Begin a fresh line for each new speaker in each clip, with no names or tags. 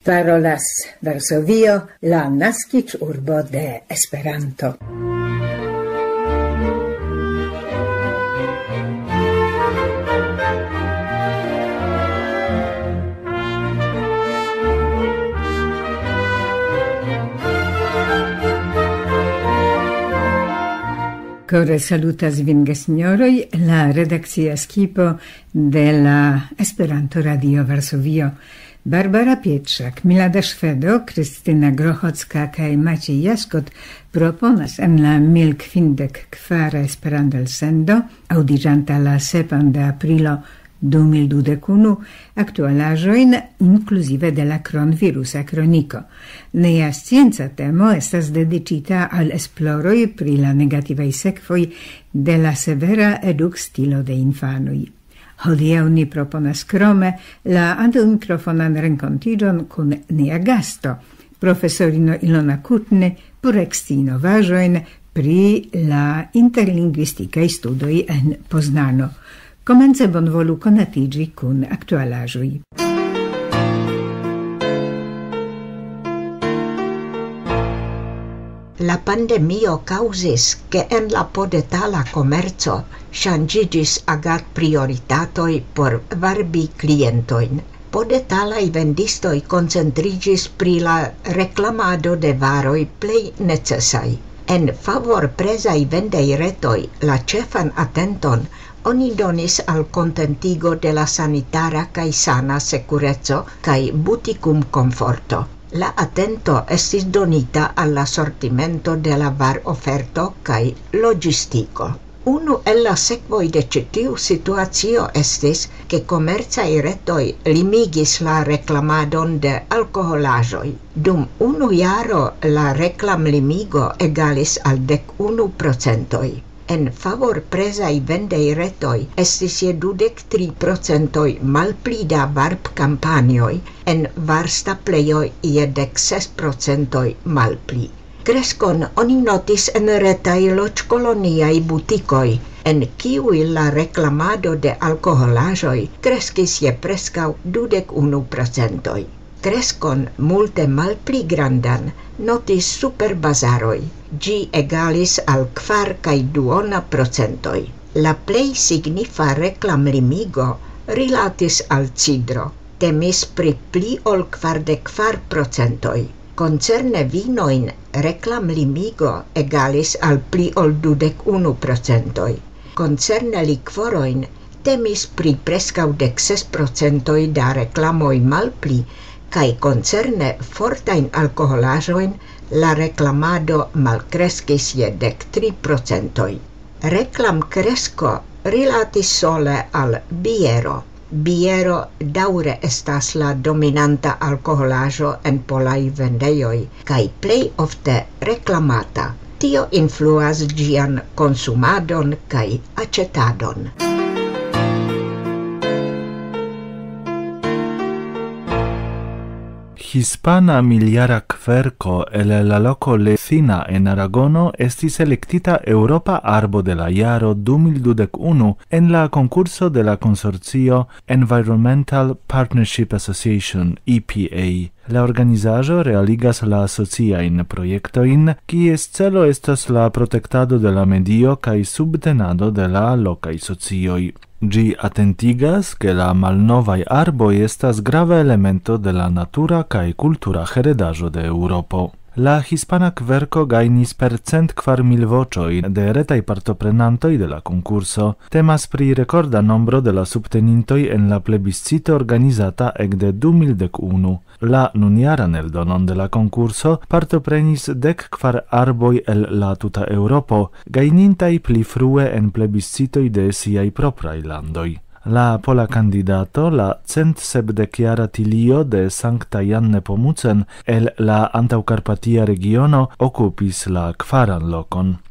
Parolas Varsovio, la naskiĝurbo de Esperanto. Core salutas vin gessignoroj, la redakcia skipo de la Esperanto Radio Varsovio. Barbara Pietrzak, Milada Szwedo, Krystyna Grochocka kaj Maciej Jaskot proponas en la 1054 Esperanto-elsendo, aŭdiĝanta la 7 de aprilo 2021, aktualaĵojn inkluzive de la kronvirusa kroniko. Nia scienca temo estas dediĉita al esploroj pri la negativaj sekvoj de la severa edukstilo de infanoj. Hodiaŭ ni proponas krome la antaŭmikrofonan renkontiĝon kun nia gasto, profesorino Ilona Kutne, por eksti novaĵojn pri la interlingvistikaj studoj en Poznano. Komence bonvolu konatiĝi kun aktualaĵoj.
La pandemio causas che en la podetala comerzo ŝanĝiĝis agad-prioritatoj por varbi klientojn. Podetalaj vendistoj koncentriĝis pri la reklamado de varoj plej necesaj. En favorprezaj vendejretoj la ĉefan atenton oni donis al kontentigo de la sanitara kaj sana sekureco kaj butikum-komforto. La atento estis donita al la sortimento de la var-oferto kaj logistiko. Unu el la sekvoj de ĉi tiu situacio estis, ke komercaj retoj limigis la reklamadon de alkoholaĵoj. Dum 1 jaro la reklamlimigo egalis al 11%. En favorprezaj vendejretoj estis je 23% malpli da varb-kampanjoj, en varstaplejoj je 16% malpli. Kreskon oni notis en retaj loĝkoloniaj butikoj, en kiuj la reklamado de alkoholaĵoj kreskis je preskaŭ 21%. Kreskon multe malpli grandan notis superbazaroj. Ĝi egalis al 4,2%. La plej signifa reklamlimigo rilatis al cidro. Temis pri pli ol 44%. Koncerne vinojn reklamlimigo egalis al pli ol 21%. Koncerne likvorojn temis pri preskaŭ 16% da reklamoj malpli, kaj koncerne fortajn alkoholaĵojn la reklamado malkreskis je 13%. Reklamkresko rilatis sole al biero. Biero daŭre estas la dominanta alkoholaĵo en polaj vendejoj kaj plej ofte reklamata. Tio influas ĝian konsumadon kaj aĉetadon.
Hispana miliara kverko el la loko Lecina en Aragono estis elektita Europa Arbo de la Jaro 2021 en la konkurso de la konsorcio Environmental Partnership Association (EPA). La organizaĵo realigas la sociajn projektojn, kies celo estas la protektado de la medio kaj subtenado de la lokaj socioj. Ĝi atentigas, ke la malnovaj arboj estas grava elemento de la natura kaj kultura heredaĵo de Eŭropo. La hispana kverko gajnis per 104,000 voĉoj de retaj partoprenantoj de la konkurso. Temas pri rekorda nombro de la subtenintoj en la plebiscito organizata ekde 2011. La nunjaran eldonon de la konkurso partoprenis 14 arboj el la tuta Eŭropo, gajnintaj pli frue en plebiscitoj de siaj propraj landoj. La pola candidato, la 170-jara Tilio de Sankta Jan Nepomucen el la Antaŭkarpatia regiono okupis la 4. lokon.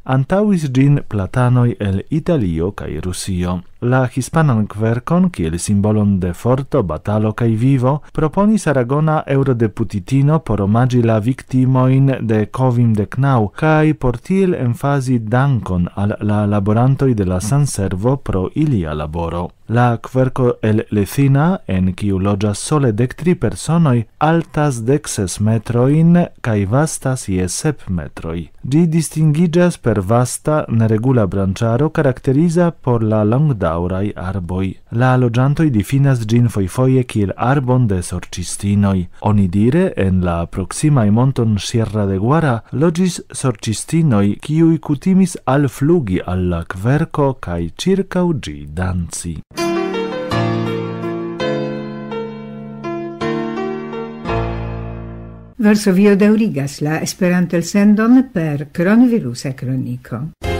antauis gin platanoi el Italio cae Rusio. La hispanan kverkon, kiel simbolon de forto, batalo cae vivo, proponis Aragona eurodeputitino por omagi la victimoin de COVID-19, cae por tiel emfasi dankon al la laborantoi de la Sanservo pro ilia laboro. La kverko el Lecina, en kiu loĝas sole 13 personoi, altas 16 metroin cae vastas je 7 metroi. Gi distingigas per vasta neregula branĉaro caracteriza por la longdaŭraj arboj. La loĝantoj difinas ĝin fojfoje kiel arbon de sorĉistinoj. Onidire en la proksimaj monton Sierra de Guara loĝis sorĉistinoj, kiuj kutimis alflugi al la kverko kaj ĉirkaŭ ĝi danci.
Varsovio daŭrigas la Esperanto-elsendon per Kronvirusa Kroniko.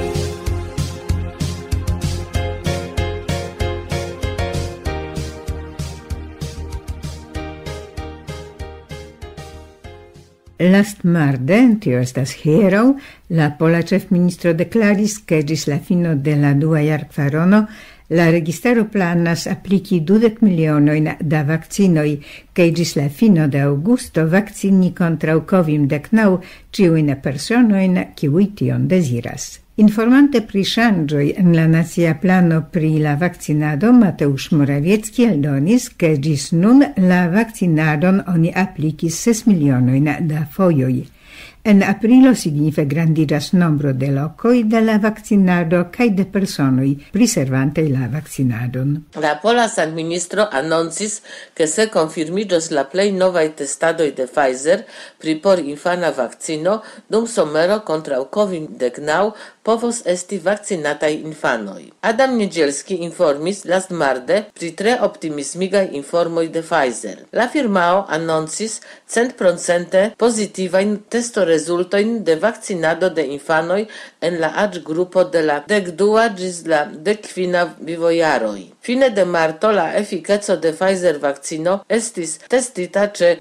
Lastmarde, tio estas hieraŭ, la pola ĉefministro deklaris, ke ĝis la fino de la dua jarkvarono la registaro planas apliki 20 milionojn da vakcinoj, kaj ĝis la fino de aŭgusto vakcini kontraŭ COVID-19 ĉiujn personojn, kiuj tion deziras. Informante pri ŝanĝoj en la nacia plano pri la vakcinado, Mateusz Morawiecki aldonis, ke ĝis nun la vakcinadon oni aplikis 6 milionojn da fojoj. En aprilo signife grandigas nombro de lokoj de la vakcinado kaj de personoj priservante la vakcinadon.
La pola sanministro annoncis ke se konfirmiĝos la plej novaj testadoj de Pfizer pri por infana vakcino dum somero kontraŭ COVID-19 povos esti vakcinataj infanoj. Adam Niedzielski informis lastmarde pri tre optimismigaj informoj de Pfizer. La firmao annoncis 100% pozitivajn testorezultojn de vakcinado de infanoj en la aĝgrupo de la 12 ĝis la 15 vivojaroj. Fine de marto la efikeco de Pfizer vakcino estis testita ĉe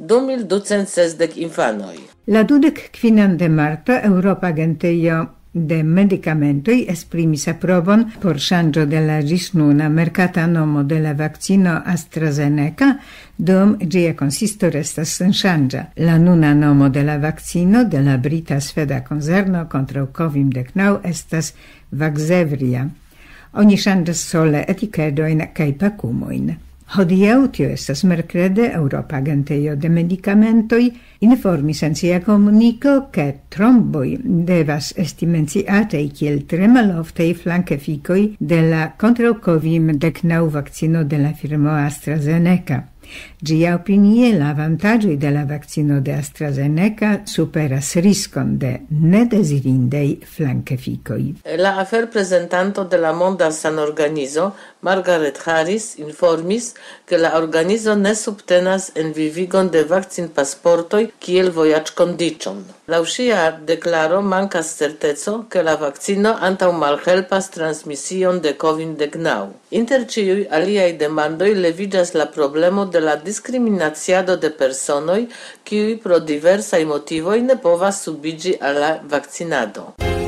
2260 infanoj.
La 25 de marto Eŭropa Agentejo de medicamentoi esprimis aprobon por ŝanĝo de la ĝis nuna merkata nomo de la vakcino AstraZeneca, dum ĝia konsisto restas senŝanĝa. La nuna nomo de la vakcino de la brita sveda konzerno kontraŭ COVID-19 estas Vaxzevria. Oni ŝanĝas sole etikedojn kaj pakumojn. Hodiaŭ, tio estas merkrede, Eŭropa Agentejo de Medikamentoj informis en sia komuniko, ke tromboj devas esti menciataj kiel tre maloftaj flankefikoj de la kontraŭ COVID-19 vakcino de la firmo AstraZeneca. Ĝia opinie la avantaĝoj de la vakcino de AstraZeneca superas riskon de nedezirindaj flankefikoj.
La aferprezentanto de la Monda Sanorganizo, Margaret Harris, informis, ke la organizo ne subtenas envivigon de vakcinpasportoj kiel vojaĝkondiĉon. Laŭ ŝia deklaro mankas certeco, ke la vakcino antaŭmalhelpas transmision de COVID-19. Inter ĉiuj aliaj demandoj leviĝas la problemo de la discriminaciado de personoj, kiuj pro diversaj motivoj ne povas subiĝi al la vakcinado.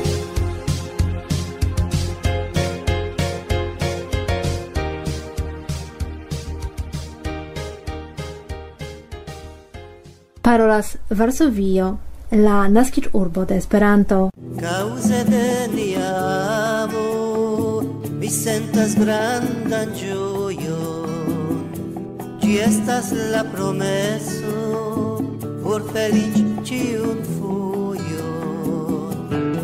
Parolas Varsovio, la naskiĝurbo de Esperanto.
Kaŭze de nia amo, mi sentas grandan ĝojon. Ĝi estas la promeso por feliĉ ĉiun fojon.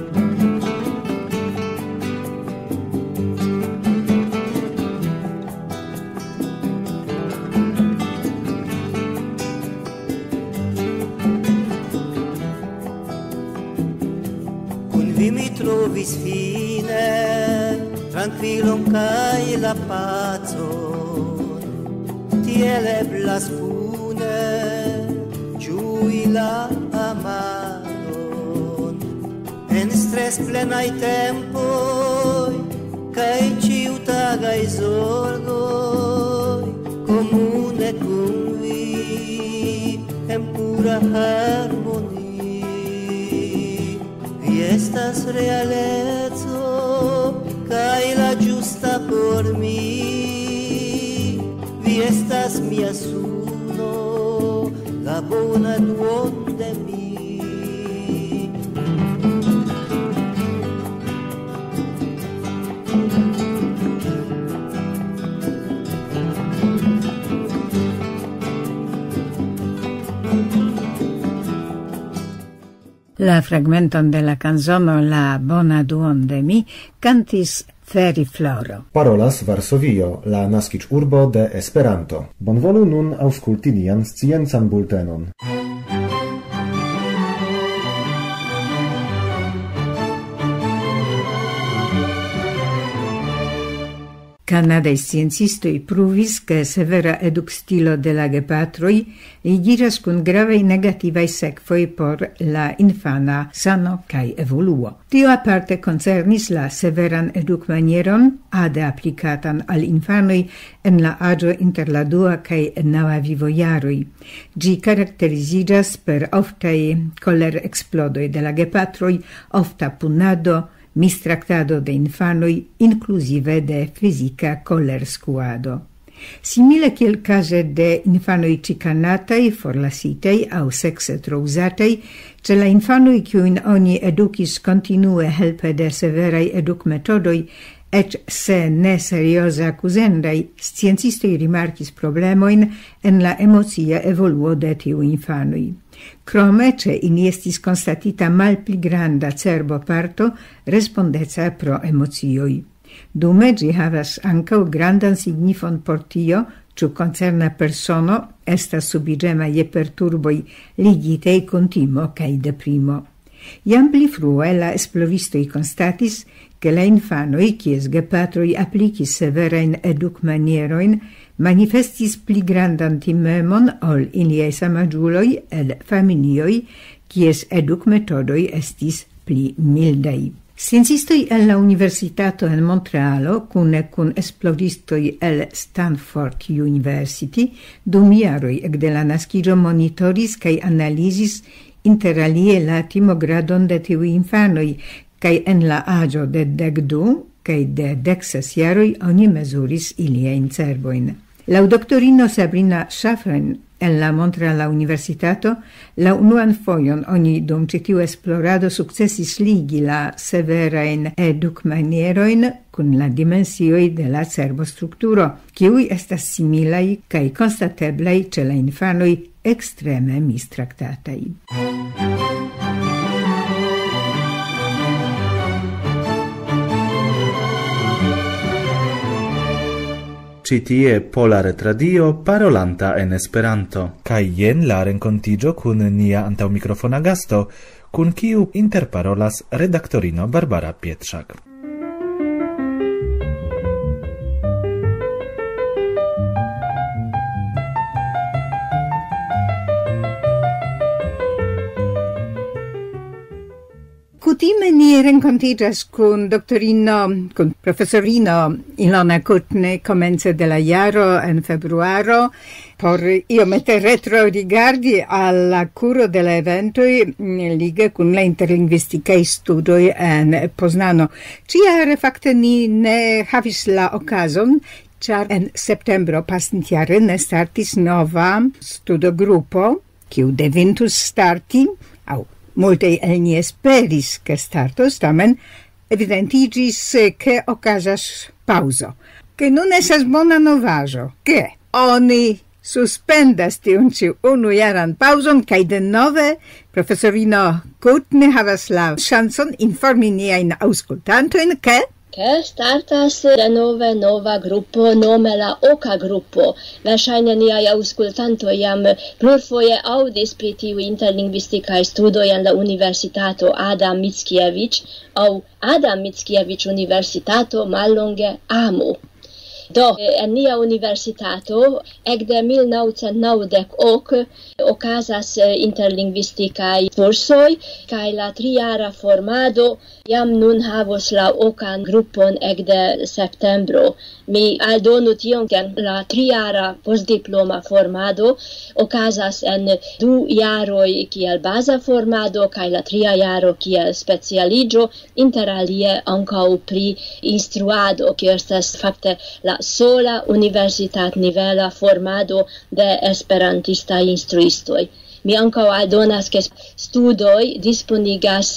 Kun vi mi trovis fine tranquilon kaj la pacon. Tiel eblas kune ĝui la amadon. En stressplenaj tempoj kaj ĉiutagaj zorgoj, komune kun vi en pura harmonii, vi estas realezo kaj la ĝusta por mi. Vi estas mia suno, la bona duon de mi.
La fragmenton de la canzono La bona duon de mi cantis Ferifloro.
Parolas Varsovio, la naskiĝurbo de Esperanto. Bonvolu nun aŭskulti nian sciencan bultenon.
Canadaj sciencistoj pruvis, ke severa edukstilo de la gepatroj ligiĝas kun gravaj negativaj sekvoj por la infana sano kaj evoluo. Tio aparte koncernis la severan edukmanieron ade aplikatan al infanoj en la aĝo inter la dua kaj naŭa vivojaroj. Ĝi karakteriziĝas per oftaj kolereksplodoj de la gepatroj, ofta punado, mistraktado de infanoj, inclusive de fizika kolerskuado. Simile kiel kaze de infanoj ĉikanataj, forlasitaj aŭ sekse tro uzataj, ĉe la infanoj kiujn oni edukis kontinue helpe de severaj edukmetodoj, eĉ se ne serioze akuzendaj, sciencistoj rimarkis problemojn en la emocia evoluo de tiu infanoj. Krome ĉe ili estis konstatita malpli granda cerboparto respondeca pro emocioj. Dume ĝi havas ankaŭ grandan signifon por tio, ĉu koncerna persono estas subiĝema je perturboj ligitaj kun timo kaj deprimo. Jam pli frue la esploristoj konstatis, ke la infanoj, kies gepatroj aplikis severajn edukmanierojn, manifestis pli grandan timemon ol iliaj samaĝuloj el familioj, kies edukmetodoj estis pli mildaj. Sciencistoj el la Universitato en Montrealo, kune kun esploristoj el Stanford University, dum jaroj ekde la naskiĝo monitoris kaj analizis interalie la timogradon de tiuj infanoj, kaj en la aĝo de 12 kaj de 16 jaroj oni mezuris iliajn cerbojn. Laŭ doktorino Sabrina Schafren en la Montreala Universitato, la unuan fojon oni dum ĉi tiu esplorado sukcesis ligi la severajn edukmanierojn kun la dimensioj de la cerbostrukturo, kiuj estas similaj kaj konstateblaj ĉe la infanoj ekstreme mistraktataj.
Ci tie Pola Retradio parolanta en Esperanto. Kaj jen la renkontiĝo kun nia antaŭmikrofona gasto, kun kiu interparolas redaktorino Barbara Pietrzak.
Kutime ni renkontiĝas kun profesorino Ilona Kutne komence de la jaro en februaro por iomete retrorigardi al la kuro de la eventoj lige kun la interlingvistikaj studoj en Poznano. Ĉiare fakte ni ne havis la okazon, ĉar en septembro pasintjare ne startis nova studogrupo, kiu devintus starti, aŭ multaj el ni esperis ke startos, tamen evidentiĝis ke okazas paŭzo. Ke nun estas bona novaĵo, ke oni suspendas tiun ĉi unujaran paŭzon kaj denove profesorino Kutne havas la ŝancon informi niajn aŭskultantojn, ke
startas denove nova gruppo nome la Oka gruppo. Verŝajne niaj aŭskultantoj jam plurfoje aŭdis pri tiuj interlingvistikaj studoj en la Universitato Adam Mickiewicz aŭ Adam Mickiewicz Universitato mallonge AMU. Do, en nia universitato, ecde 1990 okazas interlingvisticai cursoi, kai la triara formado jam nun havos la okan grupon ecde septembro. Mi aldonu tion, ke la triara postdiploma formado okazas en 2 jaroj kiel baza formado, kai la 3 jaro kiel specialigio, inter alie ankaŭ pri instruado, kio estas fakte la sola universitat nivela formado de esperantistaj instruistoj. Mi ankaŭ aldonas, ke studoj disponigas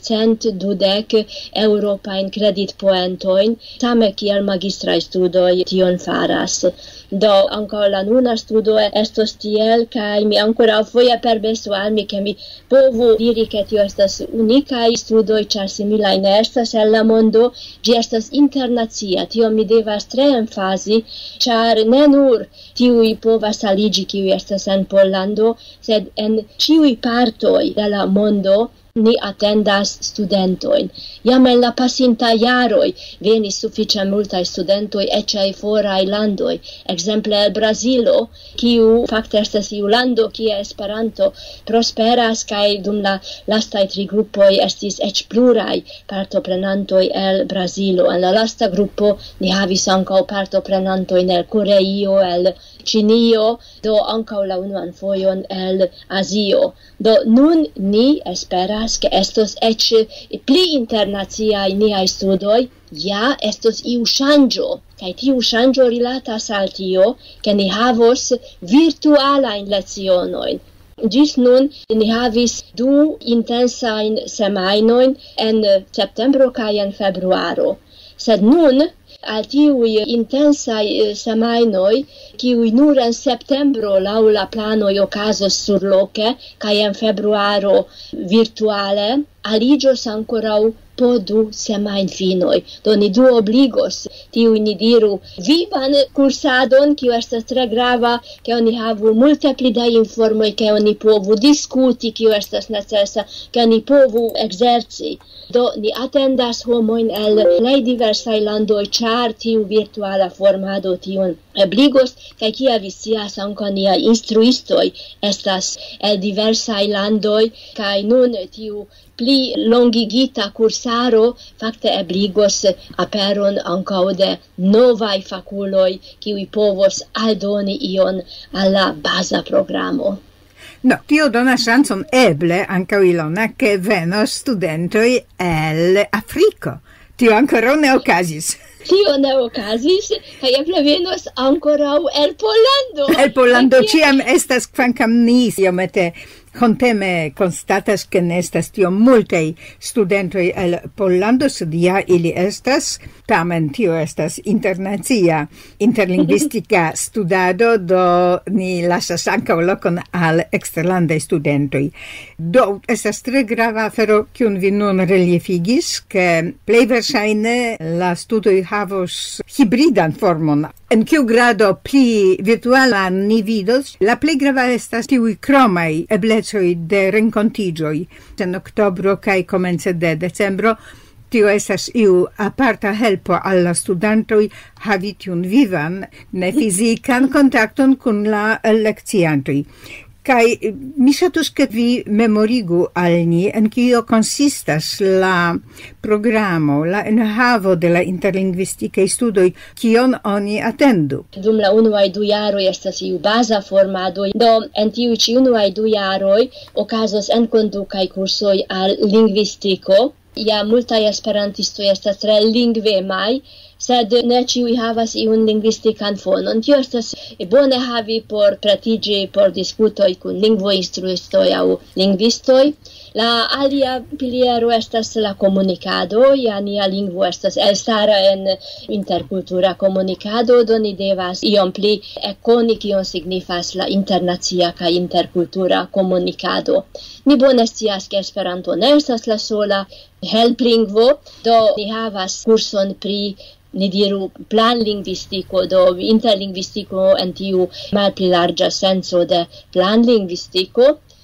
120 eŭropajn kreditpoentojn, same kiel magistraj studoj tion faras. Do, ankaŭ la nuna studo estos tiel, kaj mi ankoraŭ foje permesu al mi, ke mi povu diri, ke tio estas unikaj studoj, ĉar similaj ne estas en la mondo. Ĝi estas internacia, tio mi devas tre emfazi, ĉar ne nur tiuj povas aliĝi, kiuj estas en Pollando, sed en ĉiuj partoj de la mondo ni attendas studentojn. Jam en la pasinta jaroj venis sufiĉe multaj studentoj eĉ el foraj landoj. Ekzemple el Brazilo, kiu fakte estas iu lando kie Esperanto prosperas, kaj dum la lastaj 3 grupoj estis eĉ pluraj partoprenantoj el Brazilo. En la lasta grupo ni havis ankaŭ partoprenantojn el Koreio, el Ĉinio, do ankaŭ la unuan fojon el Azio. Do nun ni esperas, ke estos eĉ pli internaciaj niaj studoj, ja estos iu ŝanĝo, kaj tiu ŝanĝo rilatas al tio, ke ni havos virtualajn lecionojn. Ĝis nun ni havis 2 intensajn semajnojn en septembro kaj en februaro. Sed nun al tiuj intensaj semajnoj, kiuj nur en septembro laŭ la planoj okazos surloke kaj en februaro virtuale, aliĝos ankoraŭ po 2 semajnfinoj. Do ni duobligos tiuj, ni diru, vivan kursadon, kiu estas tre grava, ke oni havu multe pli da informoj, ke oni povu diskuti, kiu estas necesa, ke oni povu ekzerci. Do ni atendas homojn el plej diversaj landoj, ĉar tiu virtuala formado tion ebligos, kaj kiel vi scias, ankaŭ niaj instruistoj estas el diversaj landoj, kaj nun tiu pli longigita kursaro fakte ebligos aperon ankaŭ de novaj fakuloj, kiuj povos aldoni ion al la baza programo.
No, tio donas ŝancon eble ankaŭ Ilona, ke venos studentoj el Afriko. Tio ankoraŭ ne okazis.
Tio ne okazis, kaj eble venos ankoraŭ el Pollando.
El Pollando ĉiam estas, kvankam ni iomete honteme constatas, che ne estas tiom multaj studentoj el Pollando, sed ja ili estas, tamen tio estas internacia interlingvistika studado, do ni lasas ankaŭ lokon al eksterlandaj studentoj. Do estas tre grava afero, kiun vi nun reliefigis, ke plej verŝajne la studoj havos hibridan formon. En kiu grado pli virtuala ni vidos, la plej grava estas tiuj kromaj eblecoj de renkontiĝoj en oktobro kaj komence de decembro. Tio estas iu aparta helpo al la studantoj havi tiun vivan, ne fizikan kontakton kun la lekciantoj. Kai mi ŝatus, ke vi memorigu al ni en kio konsistas la programo, la enhavo de la interlingvistikaj studoj, kion oni atendu.
Dum la unuaj 2 jaroj estas iu baza formado, do en tiuj ĉi unuaj 2 jaroj okazos enkondukaj kursoj al lingvistiko. Ja multaj esperantistoj estas tre lingvemaj, sed ne ĉiuj havas iun lingvistikan fonon. Tio estas bone havi por pretiĝi por diskutoj kun lingvoinstruistoj aŭ lingvistoj. La alia piliero estas la komunikado, ja nia lingvo estas elstara en interkultura komunikado, do ni devas iom pli ekkoni kion signifas la internacia kaj interkultura komunikado. Ni bone scias, ke Esperanto ne estas la sola helplingvo, do ni havas kurson pri ni diru planlingvistiko, do interlingvistiko en tiu malpli larĝa senco de planlingvistiko.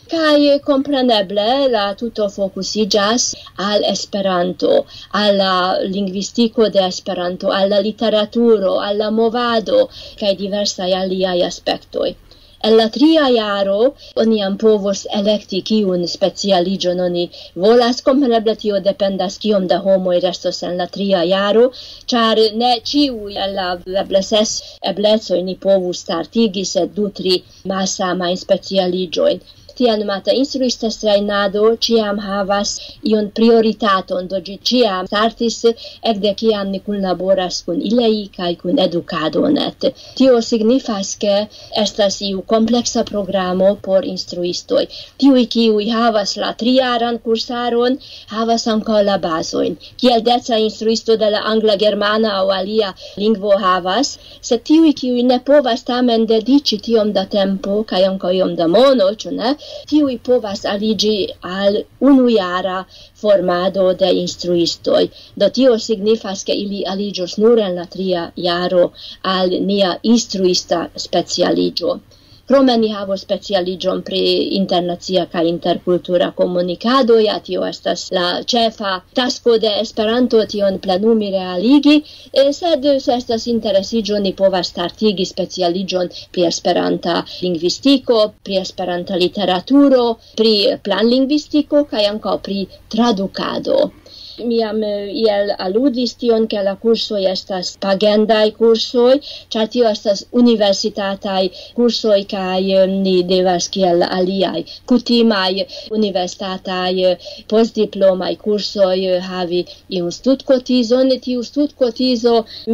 Kai compreneble la tuto focusigas al Esperanto, alla linguistico de Esperanto, alla literaturo, alla movado, kai diversai aliai aspectoi. En la 3 jaro oni jam povos elekti kiun specialiĝon oni volas, kompreneble tio dependas kiom da homoj restos en la 3 jaro, ĉar ne ĉiuj el la eble 6 eblecoj ni povus startigi, sed 2-3 malsamajn specialiĝojn. Tia nomata instruista trejnado ĉiam havas ion prioritaton, do ĝi ĉiam startis ekde kiam ni kunlaboras kun ilei kaj kun Educadonet. Tio signifas ke estas iu kompleksa programo por instruistoj. Tiuj kiuj havas la 3-jaran kursaron havas ankaŭ la bazojn. Kiel deca instruisto de la angla, germana aŭ alia lingvo havas, sed tiuj kiuj ne povas tamen dediĉi tiom da tempo kaj ankaŭ iom da mono, ĉu ne? Tiuj povas aliĝi al 1-jara formado de instruistoj. Do tio signifas ke ili aliĝos nur en la 3 jaro al nia instruista specialiĝo. Krome ni havos specialiĝon pri internacia kaj interkultura komunikado, ja tio estas la ĉefa tasko de Esperanto tion plenumi realigi, sed se estas interesiĝo ni povas startigi specialiĝon pri Esperanta lingvistiko, pri Esperanta literaturo, pri planlingvistiko kaj ankaŭ pri tradukado. Mi jam iel aludis tion, ke la kursoj estas pagendaj kursoj, ĉar tio estas universitataj kursoj kaj ni devas kiel aliaj kutimaj universitataj postdiplomaj kursoj havi iun studkotizon. Tiu studkotizo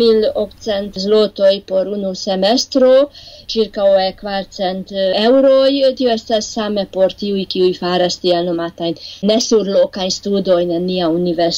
1.800 zlotoj por unu semestro, ĉirkaŭe 400 euroj. Tio estas same por tiuj, kiuj faras tiel nomatajn nesurlokajn studojn en nia universitato.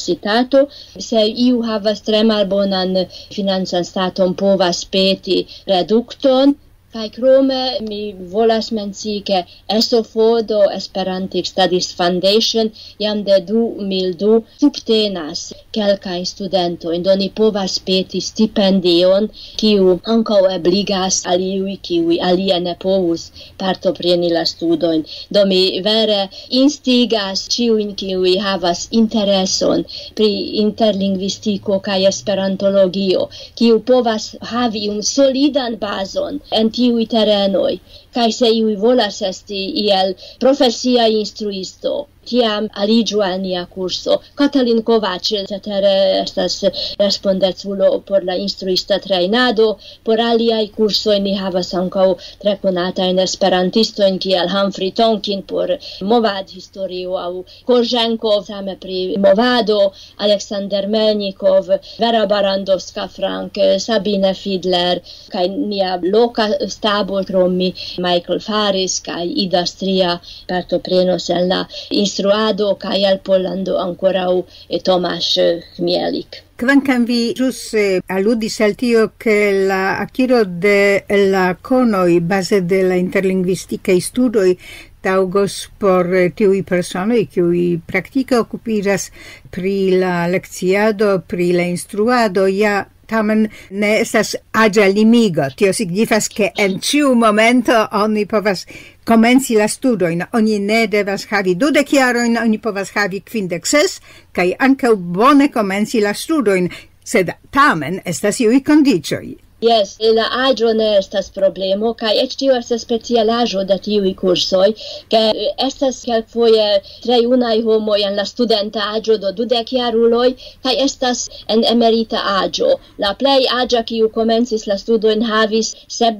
Se iu havas tre malbonan financan staton, povas peti redukton. Kaj krome mi volas mencii, ke SOFO do Esperantic Studies Foundation jam de 2002 subtenas kelkajn studentojn, do ni povas peti stipendion, kiu ankaŭ ebligas al iuj, kiuj alie ne povus partopreni la studojn. Do mi vere instigas ĉiujn, kiuj havas intereson pri interlingvistiko kaj esperantologio, kiu povas havi un solidan bazon en tiuj terenoj, kaj se iuj volas esti iel profesia instruisto, tiam aliĝu al nia kurso. Katalin Kovač cetere estas respondeculo por la instruista trejnado, por aliaj kursoj ni havas ankaŭ tre konatajn esperantistojn kiel Humphrey Tonkin por movadhistorio aŭ Korženkov same pri movado, Aleksander Melnikov, Vera Barandowska-Frank, Sabine Fidler kaj nia loka stabo krom mi Michael Faris kaj Ida Stria partoprenos en la instruado kaj al Pollando ankoraŭ Tomasz Chmielik.
Kvankam vi ĵus aludis al tio, ke la akiro de la konoj baze de la interlingvistikaj studoj taŭgos por tiuj personoj, kiuj praktike okupiĝas pri la lekciado, pri la instruado, ja tamen ne estas aĝa limigo. Tio signifas, ke en ĉiu momento oni povas komenci la studojn. Oni ne devas havi 20 jarojn, oni povas havi 56 kaj ankaŭ bone komenci la studojn, sed tamen estas iuj kondiĉoj.
Yes, la aĝo ne estas problemo, kaj eĉ tio estas specialaĵo de tiuj kursoj, ke estas kelkfoje tre junaj homoj en la studenta aĝo do 20-jaruloj, kaj estas en emerita aĝo. La plej aĝa, kiu komencis la studojn, havis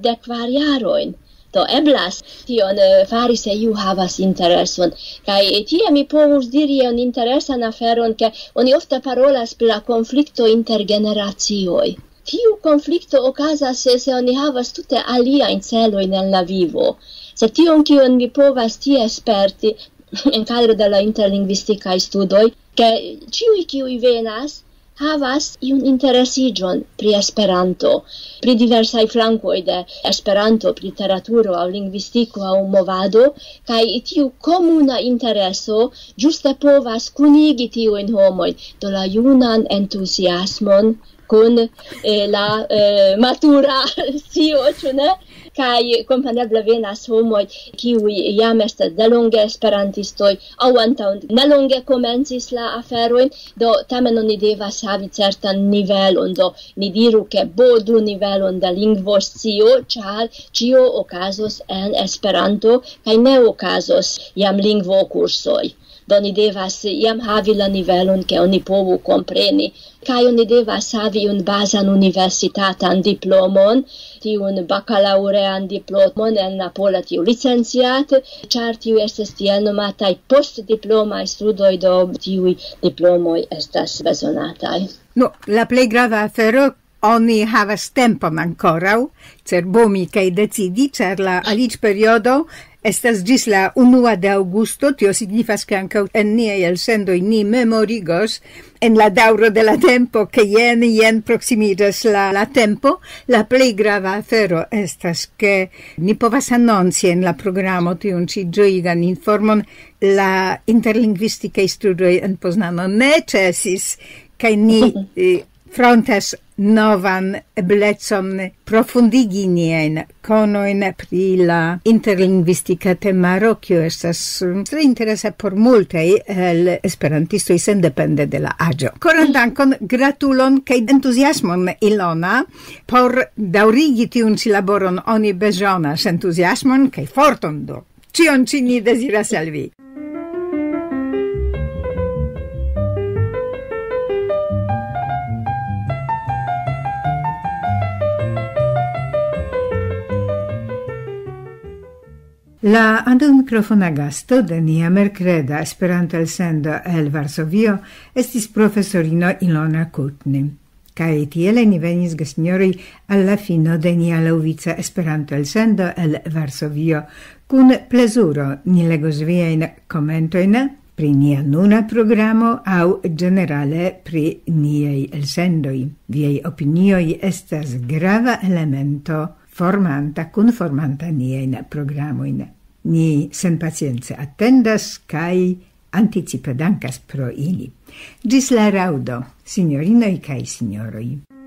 74 jarojn. Do eblas tion fari se iu havas intereson. Kaj tie mi povus diri un interesan aferon, ke oni ofte parolas pri la konflikto inter generacioj. Tiu konflikto okazas se oni havas tute aliajn celojn en la vivo. Sed tion, kion mi povas tie sperti en kadro de la interlingvistikaj studoj, ke ĉiuj, kiuj venas, havas iun interesiĝon pri Esperanto, pri diversaj flankoj de Esperanto, pri literaturo aŭ lingvistiko aŭ movado, kaj tiu komuna intereso ĝuste povas kunigi tiujn homojn, do la junan entuziasmon con la matura scio, ĉu ne? Kaj kompreneble venas homoj, kiuj jam estas delonge esperantistoj aŭ antaŭ nelonge komencis la aferojn, do tamen oni devas havi certan nivelon, do ni diru ke B2 nivelon da lingvoscio, ĉar ĉio okazos en Esperanto kaj ne okazos jam lingvokursoj. Do ni devas jam havi la nivelon ke oni povu kompreni, kaj oni devas havi un bazan universitatan diplomon, tiun bakalaurean diplomon en la pola tiu licenciat, ĉar tiu estas tiel nomataj postdiplomaj studoj, do tiuj diplomoj estas bezonataj.
No, la plej grava afero oni havas tempon ankoraŭ, cerbomi kaj decidi, ĉar la aliĝperiodo estas ĝis la 1 de aŭgusto, tio signifas ke ankaŭ en niaj elsendoj ni memorigos en la daŭro de la tempo, ke jen proksimiĝas la tempo. La plej grava afero estas ke ni povas anonci en la programo tiun ĉi ĝojigan informon: la interlingvistikaj studoj en Poznano ne ĉesis, kaj ni frontas novan eblecon profundigi niajn konojn pri la interlingvistika temaro, kio estas tre interesa por multaj el esperantistoj sendepende de la aĝo. Koran dankon, gratulon kaj entuziasmon, Ilona. Por daŭrigi tiun ĉi laboron oni bezonas entuziasmon kaj forton do. Ĉion ĉi ni deziras al vi. La antaŭmikrofona gasto de nia merkreda Esperanto elsendo el Varsovio estis profesorino Ilona Kutni. Kaj tiele ni venis, gestignoroj, al la fino de nia laŭvica Esperanto elsendo el Varsovio. Kun plezuro ni legos viajn komentojn pri nia nuna programo aŭ ĝenerale pri niaj elsendoj. Viaj opinioj estas grava elemento kunformanta niajn programojn. Ni senpacience attendas kaj anticipe dankas pro ili. Ĝis la raŭdo, signorinoj kaj signoroj.